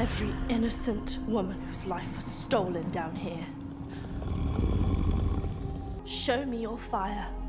every innocent woman whose life was stolen down here. Show me your fire.